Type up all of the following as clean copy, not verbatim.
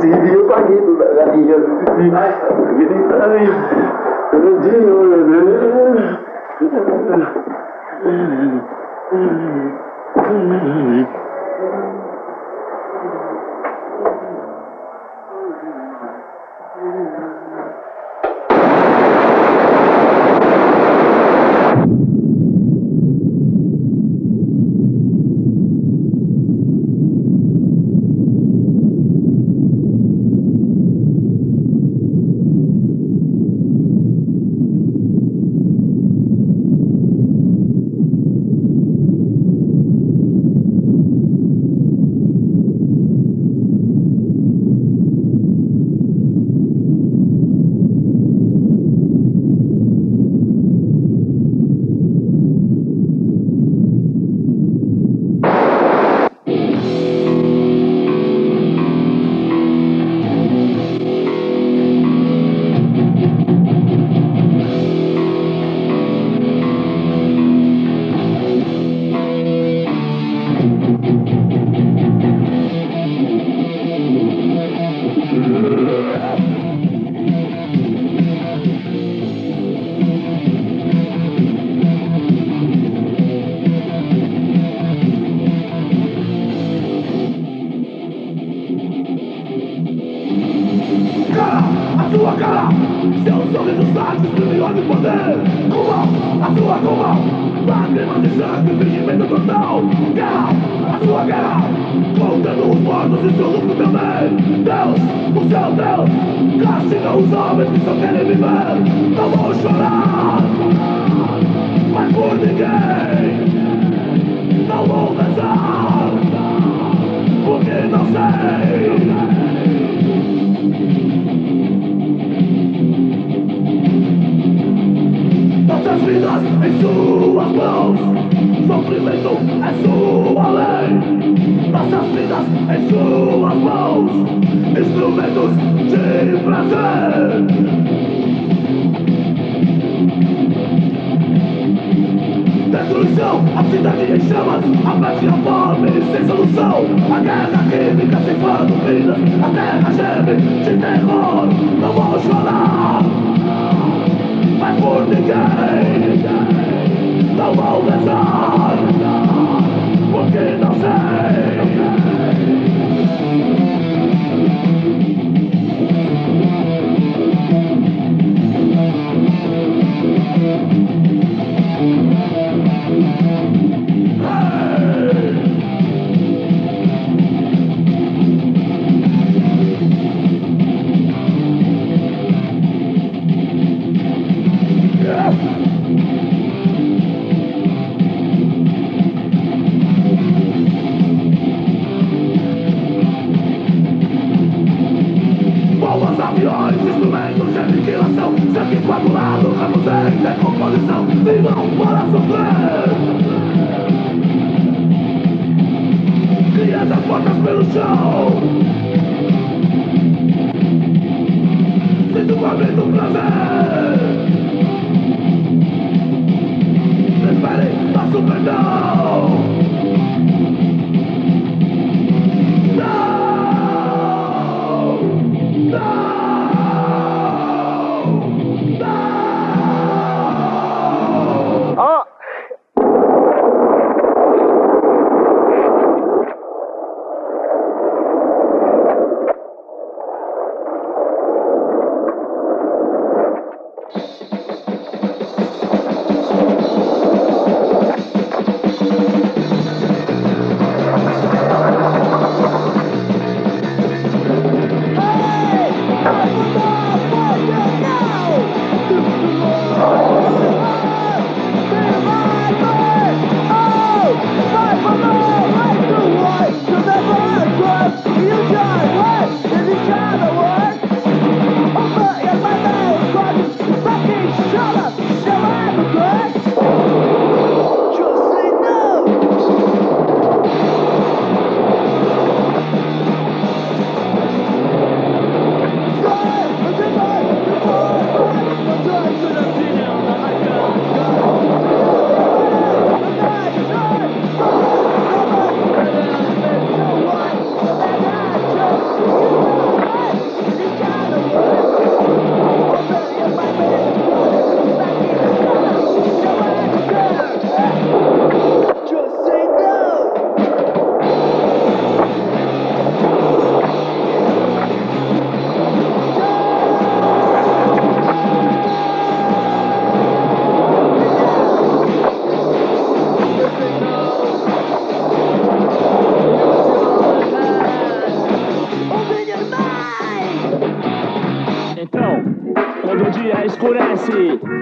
Inclusive eu paguei tudo da galinha.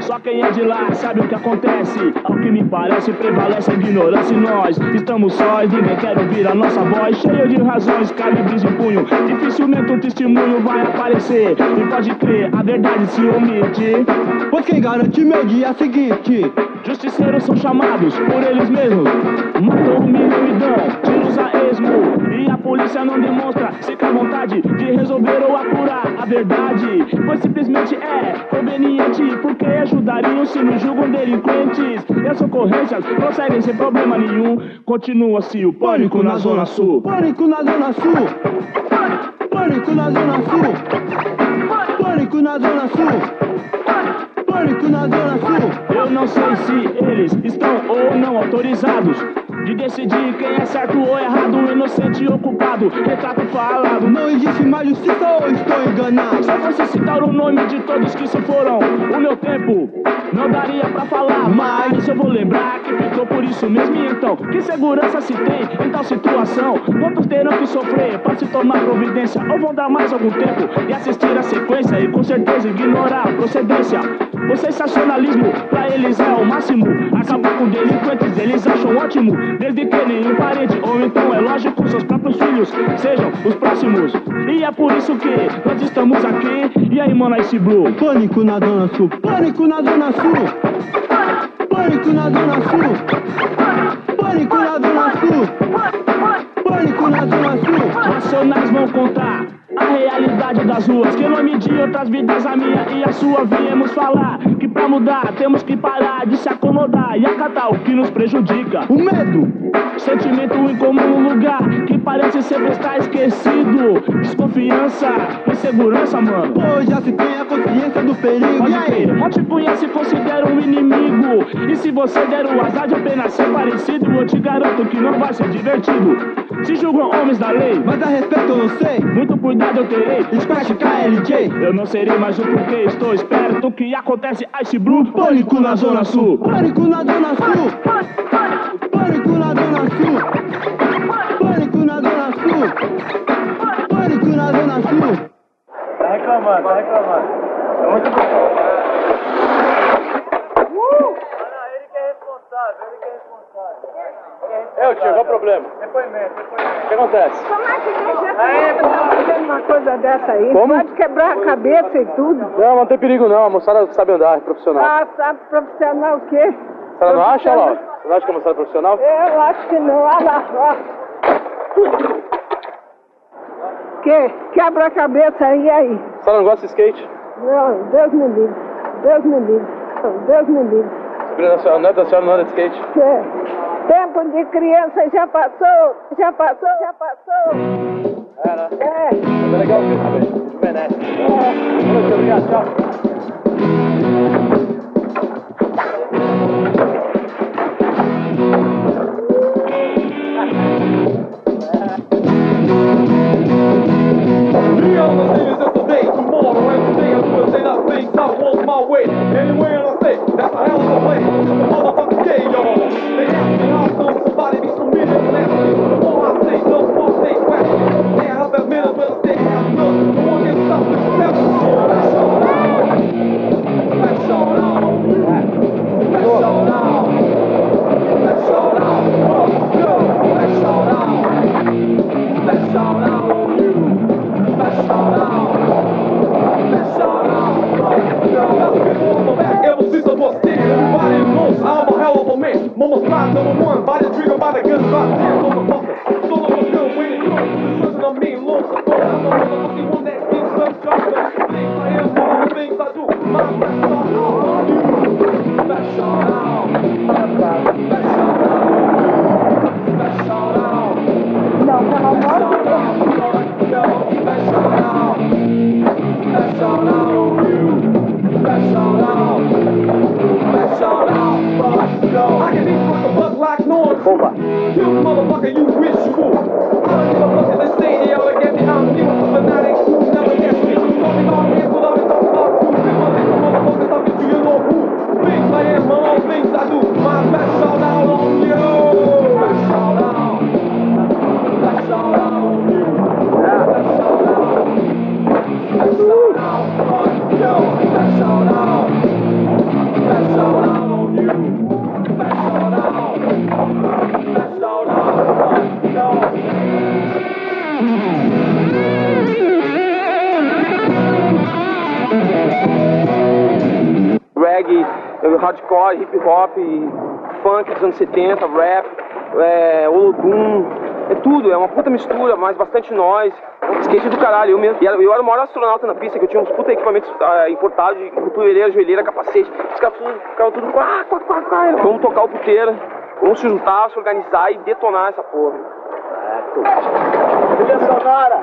Só quem é de lá sabe o que acontece. Ao que me parece prevalece a ignorância e nós estamos sós, ninguém quer ouvir a nossa voz. Cheio de razões, calibres em punho, dificilmente um testemunho vai aparecer. E pode crer, a verdade se omite, pois quem garante meu dia seguinte? Justiceiros são chamados por eles mesmos, matam, humilham e dão tiros a esmo. E a polícia não demonstra sequer vontade de resolver ou apurar a verdade, pois simplesmente é conveniente, porque ajudariam se nos julgam delinquentes. E as ocorrências prosseguem sem problema nenhum. Continua-se o pânico na Zona Sul. Pânico na Zona Sul. Pânico na Zona Sul. Pânico na Zona Sul. Pânico na Zona Sul. Eu não sei se eles estão ou não autorizados de decidir quem é certo ou errado, inocente ou culpado, retrato falado. Não existe mais justiça ou estou enganado? Se eu fosse citar o nome de todos que se foram, o meu tempo não daria pra falar. Mas eu vou lembrar que ficou por isso mesmo. E então, que segurança se tem em tal situação? Quantos terão que sofrer pra se tomar providência? Ou vão dar mais algum tempo e assistir a sequência e com certeza ignorar a procedência? O sensacionalismo pra eles é o máximo. Acabar com delinquentes eles acham ótimo, desde que nenhum parente, ou então é lógico, seus próprios filhos sejam os próximos. E é por isso que nós estamos aqui. E aí, mano, Ice Blue? Pânico na Zona Sul. Pânico na Zona Sul. Pânico na Zona Sul. Pânico na Zona Sul. Pânico na Zona Sul. Racionais vão contar a realidade das ruas, que nome de outras vidas, a minha e a sua. Viemos falar que pra mudar temos que parar de se acomodar e acatar o que nos prejudica. O medo, sentimento incomum no lugar que parece sempre estar esquecido. Desconfiança, insegurança, mano. Pois já se tem a consciência do perigo. Pode crer, mal te conhece e considera um inimigo. E se você der o azar de apenas ser parecido, eu te garanto que não vai ser divertido. Se julgam homens da lei, mas a respeito eu não sei. Muito cuidado eu terei, Scratch KLJ. Eu não serei mais o porquê, estou esperto. O que acontece, Ice Blue? Pânico na Zona Sul. Pânico na Zona Sul. Pânico na Zona Sul. Pânico na Zona Sul. Pânico na Zona Sul. Tá reclamando, tá reclamando. É muito bom. Ele que é responsável. Eu, tio, qual o problema? Depoimento. O que acontece? Como é que deixa fazendo uma coisa dessa aí? Como? Pode quebrar a cabeça e tudo. Não tem perigo não, a moçada sabe andar, é profissional. Ah, sabe profissional o quê? Você não acha, Laura? Você não acha que a moçada é profissional? Eu acho que não. Olha lá, ó. Que? Quebra a cabeça aí, aí. Você não gosta de skate? Não, Deus me livre. Deus me livre. Deus me livre. A neta da senhora não anda de skate? Que? Tempo de criança já passou. Já passou. É, né? É. Mas é legal ver também. Juvenete. Valeu, tio, obrigado, tchau. hardcore, hip hop, funk dos anos 70, rap, Olodum, é tudo, é uma puta mistura, mas bastante noise. Skate do caralho, eu mesmo. Eu era o maior astronauta na pista, que eu tinha uns puta equipamentos importados, de cotoveleira, joelheira, capacete. Os caras ficavam tudo. Vamos tocar o puteiro, vamos se juntar, se organizar e detonar essa porra. Trilha sonora!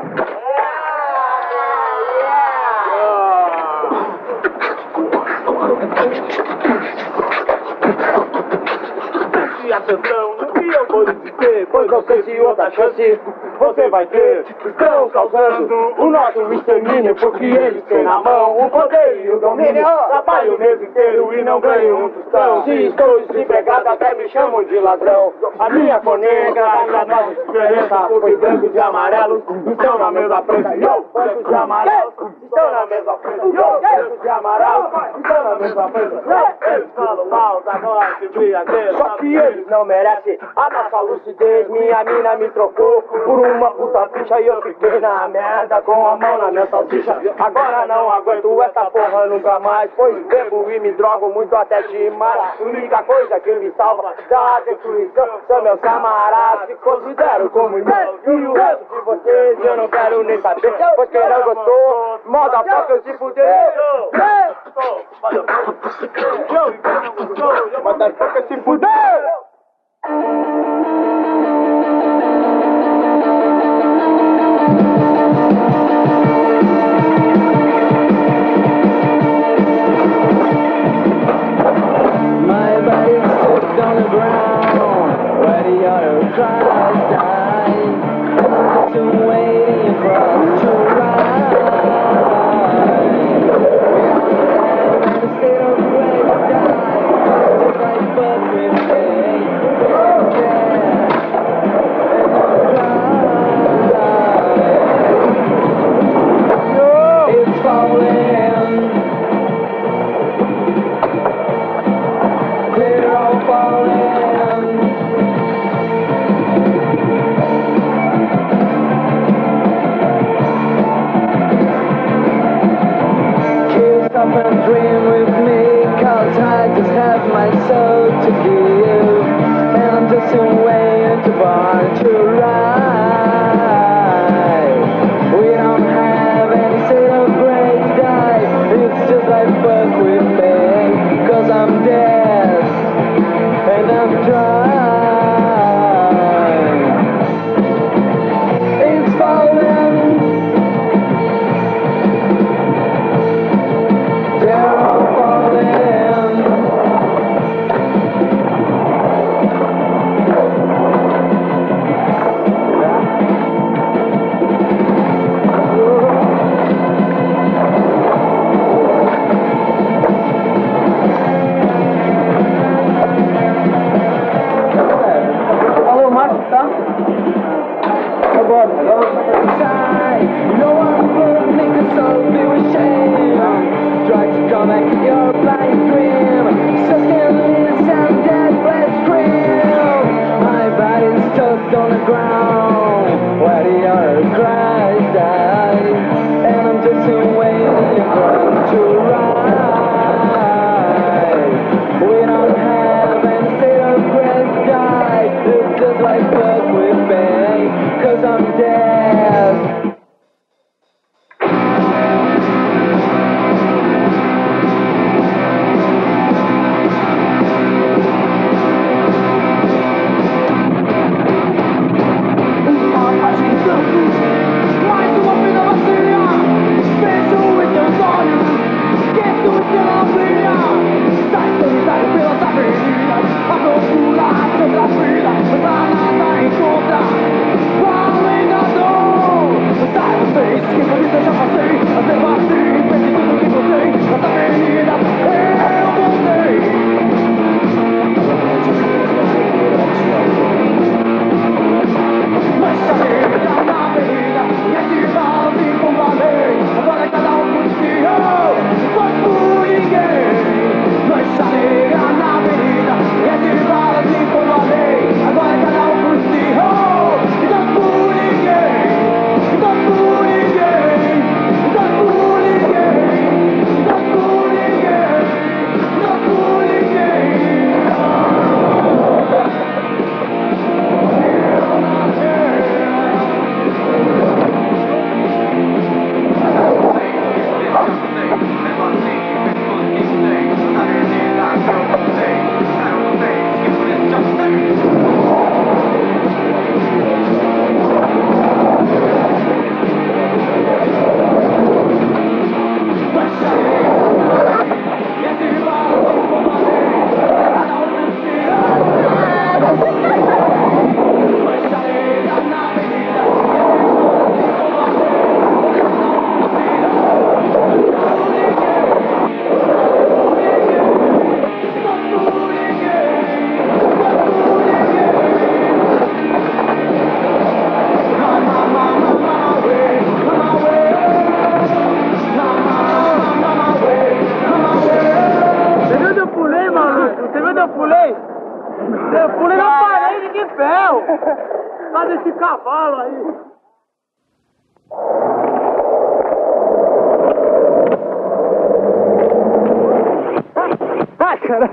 Preste atenção no que eu vou lhe dizer, pois não sei se outra chance você vai ter. Estão causando o nosso extermínio, porque eles têm na mão o poder e o domínio. Trabalho o mês inteiro e não ganho um tostão. Se estou desempregado até me chamam de ladrão. A minha cor negra ainda não faz diferença, porque brancos e amarelos estão na mesma frente. Brancos e amarelos estão na mesma frente. Brancos e amarelos estão na mesma frente. Eles falam mal da nossa embriaguez, só que eles não merecem a nossa lucidez. Minha mina me trocou por uma puta ficha e eu fiquei na merda com a mão na minha salsicha. Agora não aguento essa porra nunca mais, pois bebo e me drogo muito até demais. A única coisa que me salva da destruição são meus camaradas, se considero como irmão. E o resto de vocês eu não quero nem saber, pois quem não gostou, moda pra eu se fuder. Motherfucker se fuder! My body's stuck on the ground, where the other cries die. Still waiting across to ride. In a state of great die, just like fuck with me. It's falling. They're all falling. Can't stop and dream with me, 'cause I just have my soul to give, and I'm just waiting to born to ride. We don't have any state of grace die. It's just like fuck with me, 'cause I'm dead and I'm dry. It's falling. They're all falling. Falou, Marcos, tá? Agora. You know I'm gonna make us all feel ashamed. Try to come back to your blind dream. So scared and dead, let's scream. My body's stuck on the ground, where the other cries die, and I'm just waiting for them to ride. We don't have any state of grace die. It's just like fuck with me, 'cause I'm dead. chapéu! Cadê esse cavalo aí? Ai, cara!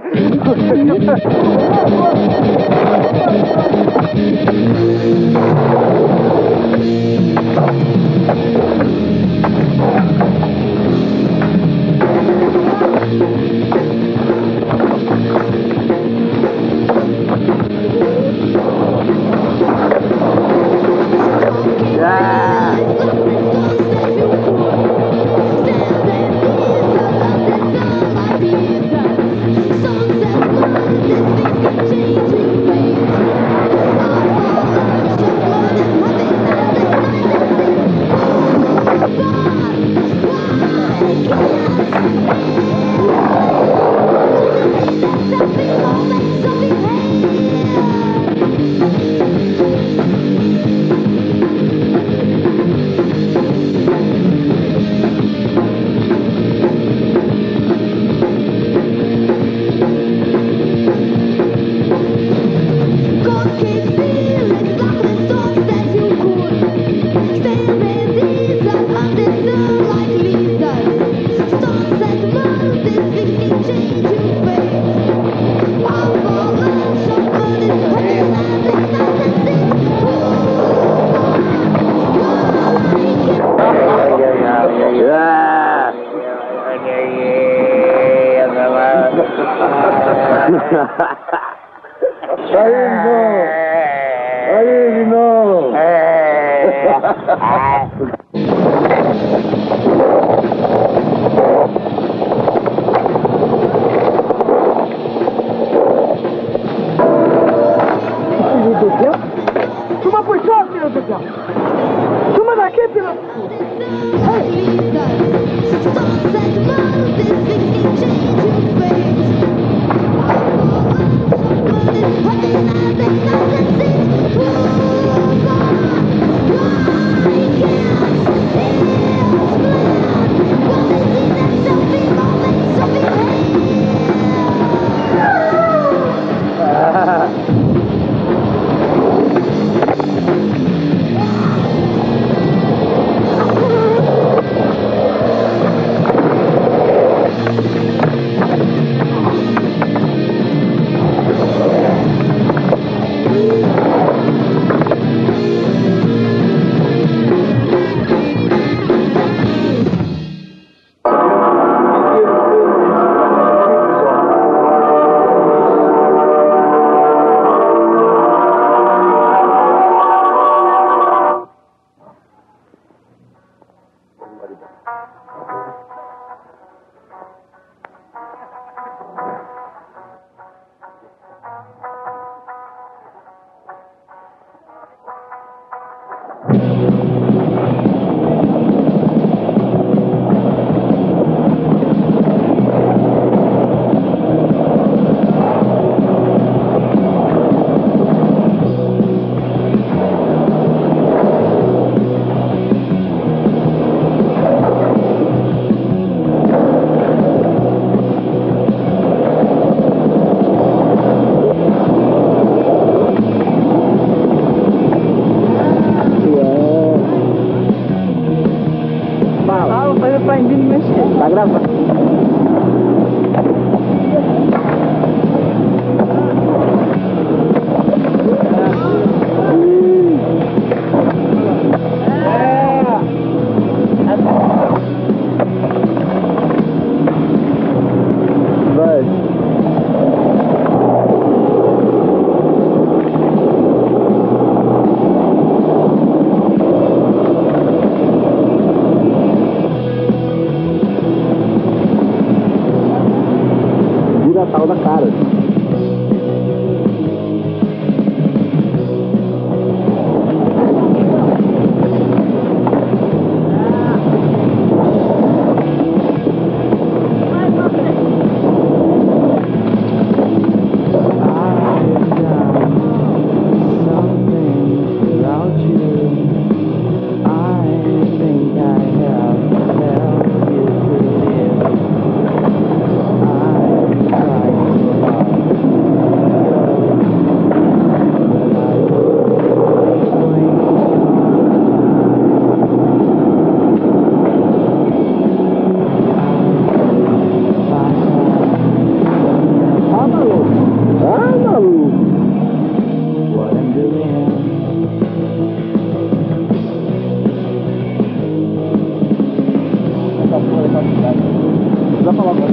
Vai falar agora.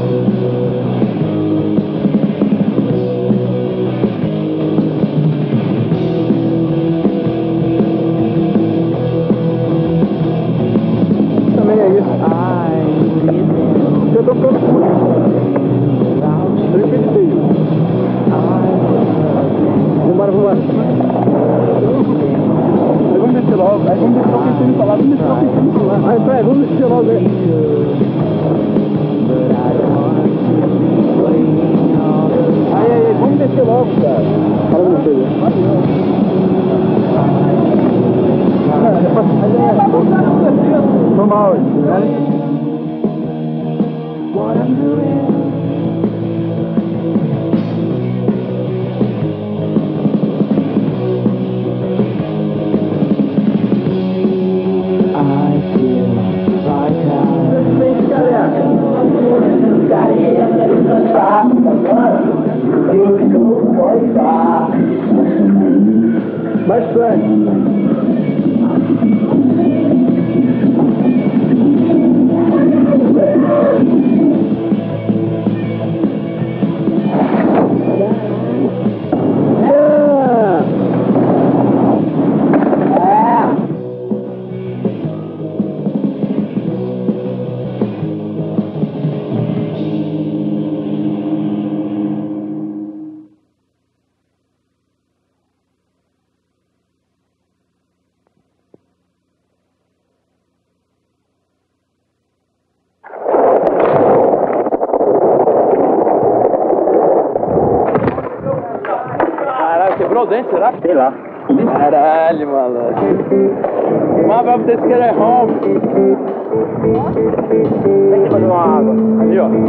Também é isso. Eu tô ficando puto. Eu acreditei. Vambora. Aí vamos descer logo. Aí vamos descer o que tem que falar. Vamos descer o que tem que falar. Aí, peraí, vamos descer logo aí. Aí, vamos descer logo, cara. Fala com você. Vamos mal, mais Frank. Quebrou o dente, será? Sei lá. Caralho, malandro. Mas vai ter que é home. Vem aqui fazer uma água. Ali, ó.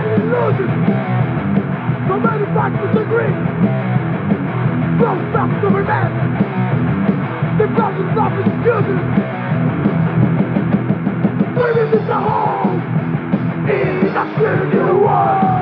illusion. So many factors agree. Some facts of remain. The thousands of excuses. Living in the home. In a city world.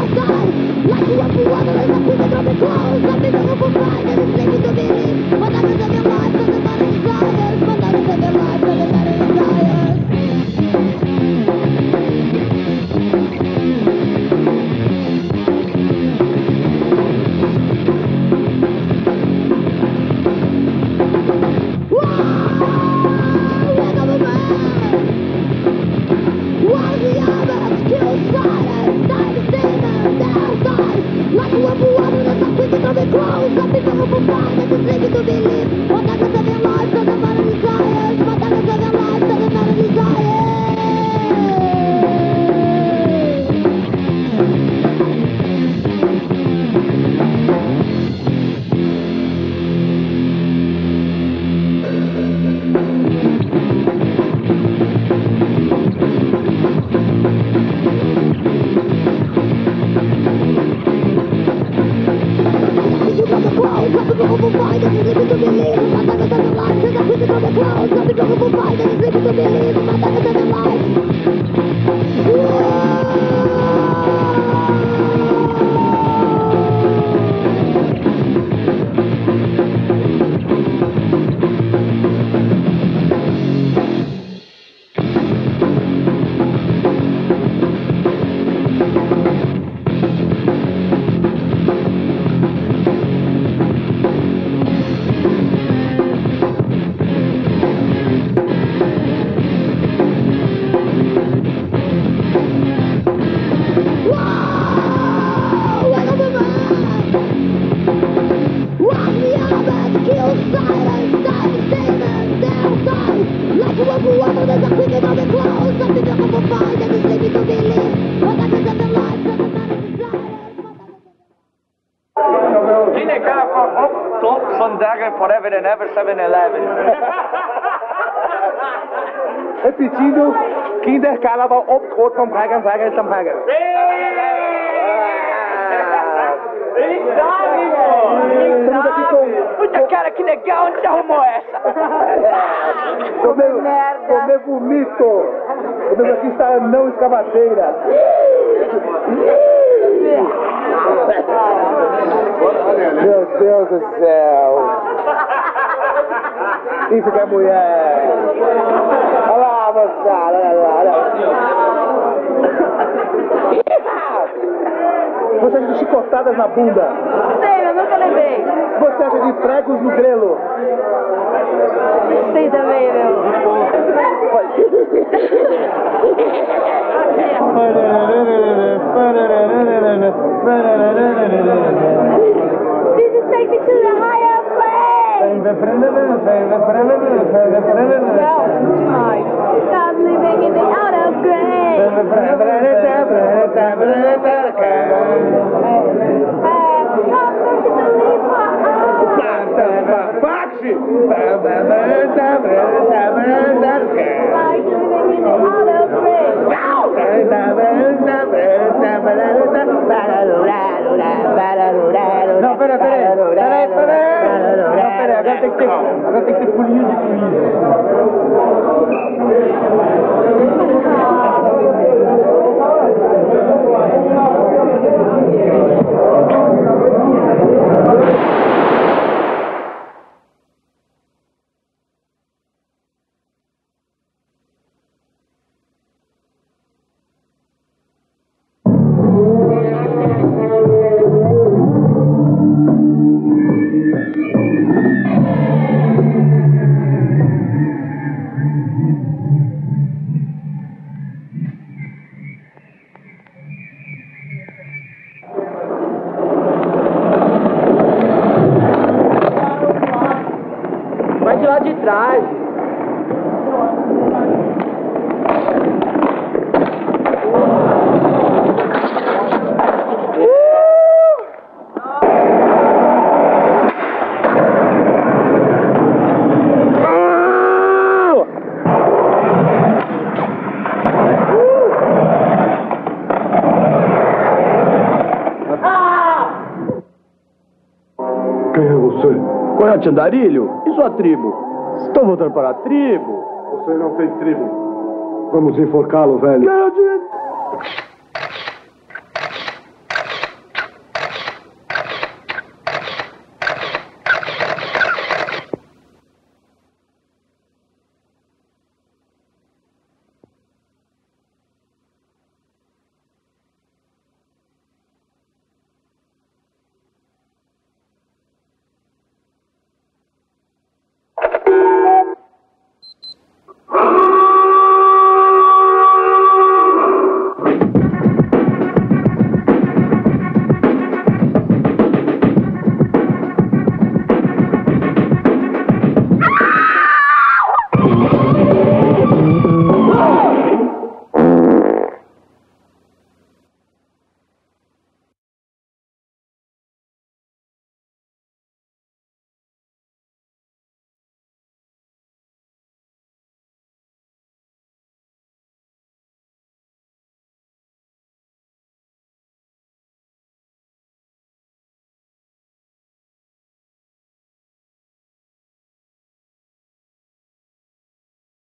Forever and ever 7-Eleven. Repetindo, Kinderkarneval optrot vom Prager zum Prager. Estamos aqui com... Puta cara, que legal, onde você arrumou essa? Comer bonito. Comemos aqui está não escavadeira. Meu Deus do céu. Isso que é mulher. Olha lá, moçada, olha lá. Você acha de chicotadas na bunda? Sei, eu nunca levei. Você acha de pregos no grelo? Sei também, meu. This is take me to the higher plane. Well, demais. Stop living in the outer grave. Bate! Like living in the outer grave. Não, peraí. Agora tem que ter pulinho de fluido. Vai de lá de trás. Quem é você? Coiote Andarilho? E sua tribo? Estou voltando para a tribo. Você não tem tribo. Vamos enforcá-lo, velho. Quero dizer...